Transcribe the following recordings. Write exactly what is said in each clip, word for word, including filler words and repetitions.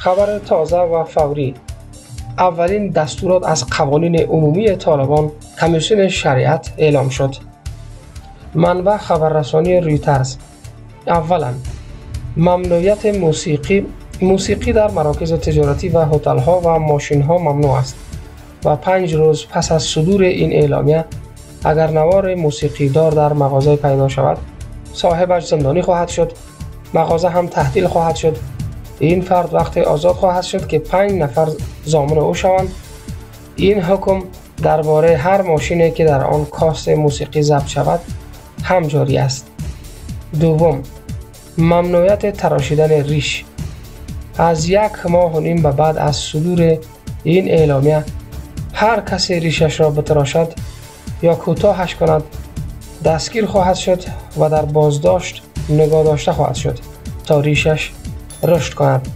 خبر تازه و فوری: اولین دستورات از قوانین عمومی طالبان کمیسیون شریعت اعلام شد. منبع خبررسانی رویترز: اولا، ممنوعیت موسیقی موسیقی در مراکز تجارتی و هتل‌ها و ماشین‌ها ممنوع است و پنج روز پس از صدور این اعلامیه اگر نوار موسیقی دار در مغازه پیدا شود، صاحبش زندانی خواهد شد، مغازه هم تعطیل خواهد شد. این فرد وقت آزاد خواهد شد که پنج نفر ضامن او شوند. این حکم درباره هر ماشینی که در آن کاست موسیقی ضبط شود هم جاری است. دوم، ممنوعیت تراشیدن ریش. از یک ماه و نیم به بعد از صدور این اعلامیه هر کسی ریشش را بتراشد یا کوتاهش کند دستگیر خواهد شد و در بازداشت نگاه داشته خواهد شد تا ریشش رشد کند.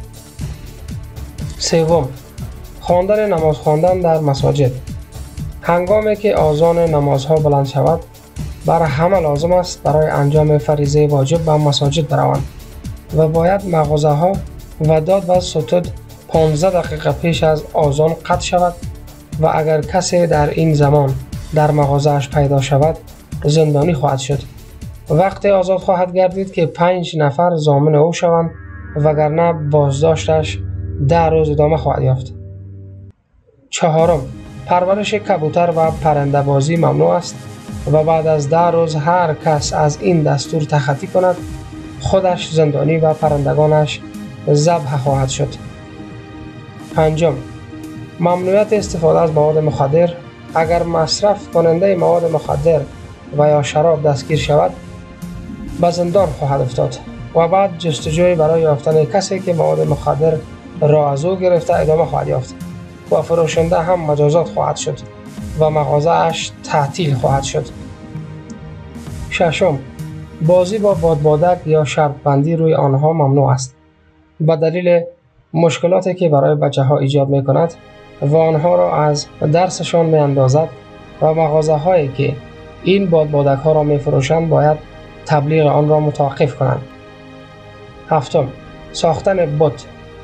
سوم، خواندن نماز خواندن در مساجد. هنگامی که آذان نمازها بلند شود، برای همه لازم است برای انجام فریضه واجب به مساجد بروند و باید مغازه ها و داد و ستود پانزده دقیقه پیش از آذان قطع شود و اگر کسی در این زمان در مغازه‌اش پیدا شود زندانی خواهد شد. وقت آزاد خواهد گردید که پنج نفر ضامن او شوند وگرنه بازداشتش ده روز ادامه خواهد یافت. چهارم، پرورش کبوتر و پرنده بازی ممنوع است و بعد از ده روز هر کس از این دستور تخطی کند خودش زندانی و پرندگانش ذبح خواهد شد. پنجم، ممنوعیت استفاده از مواد مخدر. اگر مصرف کننده مواد مخدر و یا شراب دستگیر شود به زندان خواهد افتاد و بعد جستجوی برای یافتن کسی که مواد مخدر را از او گرفته ادامه خواهد یافت و فروشنده هم مجازات خواهد شد و مغازه اش تعطیل خواهد شد. ششم، بازی با بادبادک یا شرط بندی روی آنها ممنوع است به دلیل مشکلاتی که برای بچه ها ایجاد می کند و آنها را از درسشان می اندازد و مغازه هایی که این بادبادک ها را می فروشند باید تبلیغ آن را متوقف کنند. هفتم، ساختن بت.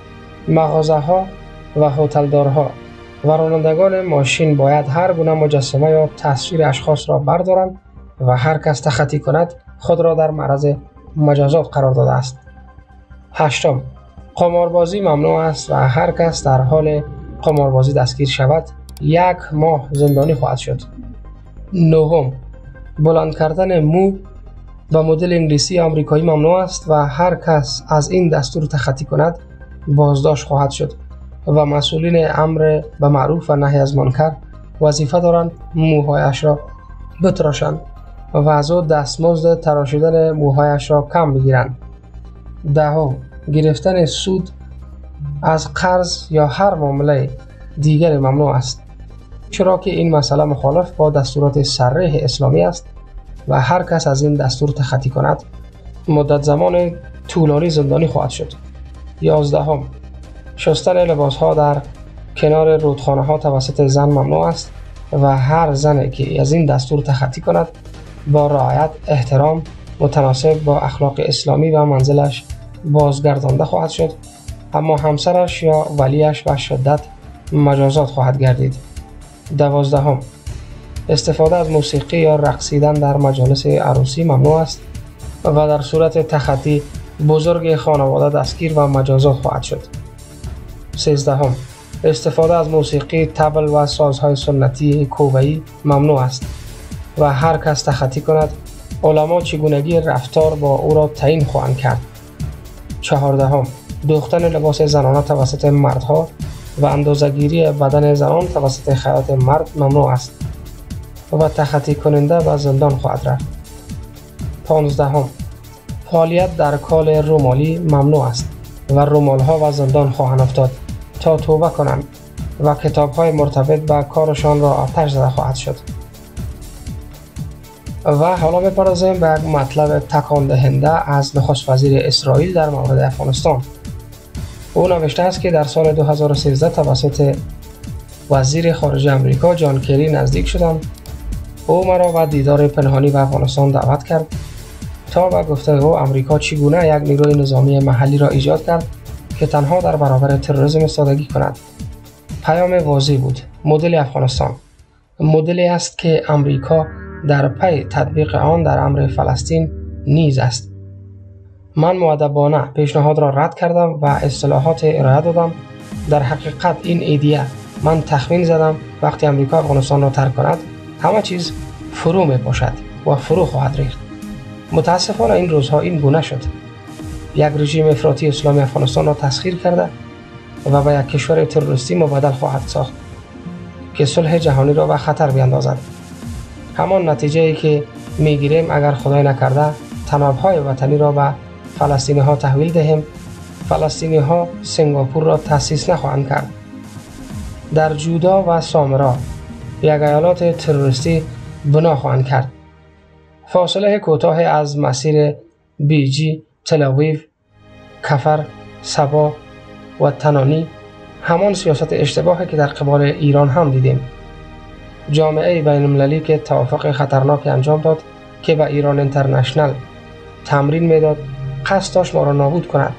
مغازه ها و هتلدارها و رانندگان ماشین باید هر گونه مجسمه یا تصویر اشخاص را بردارند و هر کس تخطی کند خود را در معرض مجازات قرار داده است. هشتم، قماربازی ممنوع است و هر کس در حال قماربازی دستگیر شود یک ماه زندانی خواهد شد. نهم، بلند کردن مو به مدل انگلیسی آمریکایی ممنوع است و هر کس از این دستور تخطی کند بازداشت خواهد شد و مسئولین امر به معروف و نهی از منکر وظیفه دارند موهایش را بتراشند و از او دستمزد تراشیدن موهایش را کم بگیرند. دهم، گرفتن سود از قرض یا هر معامله دیگر ممنوع است چرا که این مسئله مخالف با دستورات صریح اسلامی است و هر کس از این دستور تخطی کند مدت زمان طولانی زندانی خواهد شد. یازدهم، شستن لباس ها در کنار رودخانه ها توسط زن ممنوع است و هر زنی که از این دستور تخطی کند با رعایت احترام متناسب با اخلاق اسلامی و منزلش بازگردانده خواهد شد، اما همسرش یا ولیش به شدت مجازات خواهد گردید. دوازدهم، استفاده از موسیقی یا رقصیدن در مجالس عروسی ممنوع است و در صورت تخطی بزرگ خانواده دستگیر و مجازات خواهد شد. سیزدهم، استفاده از موسیقی، طبل و سازهای سنتی کوبه‌ای ممنوع است و هر کس تخطی کند علما چگونگی رفتار با او را تعیین خواهند کرد. چهاردهم، دوختن لباس زنانه توسط مردها و اندازه‌گیری بدن زنان توسط خیاط مرد ممنوع است و تخطی کننده به زندان خواهد رفت. پانزدهم، فعالیت در کال رومالی ممنوع است و رومال‌ها و زندان خواهند افتاد تا توبه کنند و کتاب‌های مرتبط به کارشان را آتش زده خواهد شد. و حالا می‌پردازیم به یک مطلب تکان دهنده از نخست وزیر اسرائیل در مورد افغانستان. او نوشته است که در سال دو هزار و سیزده توسط وزیر خارجه آمریکا جان کری نزدیک شدم. او مرا به دیدار پنهانی به افغانستان دعوت کرد تا به گفته او آمریکا چگونه یک نیروی نظامی محلی را ایجاد کرد که تنها در برابر تروریسم ایستادگی کند. پیام واضح بود. مدل افغانستان مدلی است که امریکا در پی تطبیق آن در امر فلسطین نیز است. من مؤدبانه پیشنهاد را رد کردم و اصطلاحات ارائه دادم. در حقیقت این ایده من تخمین زدم وقتی امریکا افغانستان را ترک کند همه چیز فرو می باشد و فرو خواهد ریخت. متاسفانه این روزها این گونه شد. یک رژیم افراطی اسلامی افغانستان را تسخیر کرده و به یک کشور تروریستی مبادل خواهد ساخت که صلح جهانی را به خطر بیندازد. همان نتیجه ای که می گیریم اگر خدای نکرده تنابهای وطنی را به فلسطینی ها تحویل دهیم، فلسطینی ها سنگاپور را تأسیس نخواهند کرد. در جودا و سامرا یک ایالات تروریستی بنا خواهند کرد. فاصله کوتاه از مسیر بیجی، تل‌آویو، کفر، سبا و تنانی همان سیاست اشتباهی که در قبال ایران هم دیدیم. جامعه بین المللی که توافق خطرناکی انجام داد که به ایران اینترنشنال تمرین میداد قصد داشت ما را نابود کند.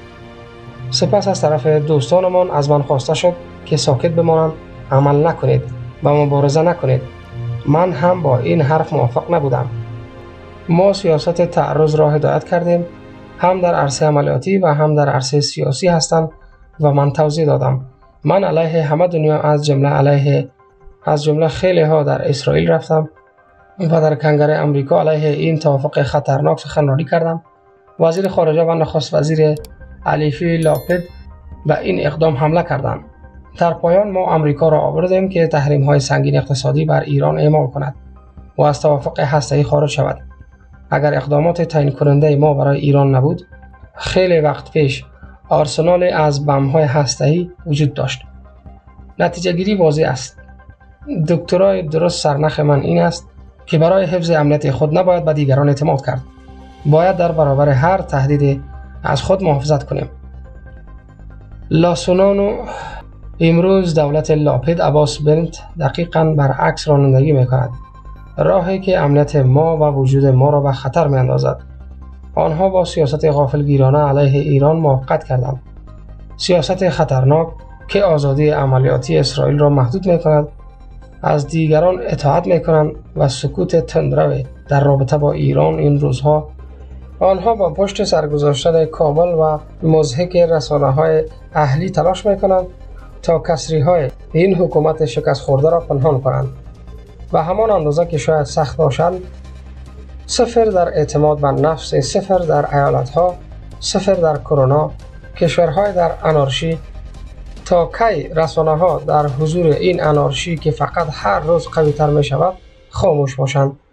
سپس از طرف دوستانمان از من خواسته شد که ساکت بمانند، عمل نکنید و مبارزه نکنید. من هم با این حرف موافق نبودم. ما سیاست تعرض را هدایت کردیم، هم در عرصه عملیاتی و هم در عرصه سیاسی هستند و من توضیح دادم. من علیه همه دنیا از جمله علیه از جمله خیلی ها در اسرائیل رفتم و در کنگره امریکا علیه این توافق خطرناک سخنرانی کردم. وزیر خارجه و نخست وزیر الیفی لاپید به این اقدام حمله کردند. در پایان ما امریکا را آوردیم که تحریم های سنگین اقتصادی بر ایران اعمال کند و از توافق هسته‌ای خارج شود. اگر اقدامات تعیین کننده ما برای ایران نبود، خیلی وقت پیش آرسنال از بم های هسته‌ای وجود داشت. نتیجه گیری واضح است. دکترای درست سرنخ من این است که برای حفظ امنیت خود نباید به دیگران اعتماد کرد. باید در برابر هر تهدید از خود محافظت کنیم. لاسونانو امروز دولت لاپید عباس بنت دقیقاً برعکس رانندگی می‌کند. راهی که امنیت ما و وجود ما را به خطر می‌اندازد. آنها با سیاست غافلگیرانه علیه ایران موافقت کردند. سیاست خطرناک که آزادی عملیاتی اسرائیل را محدود می‌کند، از دیگران اطاعت می‌کنند و سکوت تندرو در رابطه با ایران این روزها. آنها با پشت سرگذاشتن کامل و مضحک رسانه‌های اهلی تلاش می‌کنند تا کسری‌های این حکومت شکست خورده را پنهان کنند. و همان اندازه که شاید سخت باشند، صفر در اعتماد به نفس، صفر در ایالت‌ها، صفر در کرونا، کشورهای در انارشی. تا کی رسانه‌ها در حضور این انارشی که فقط هر روز قوی‌تر می‌شود خاموش باشند؟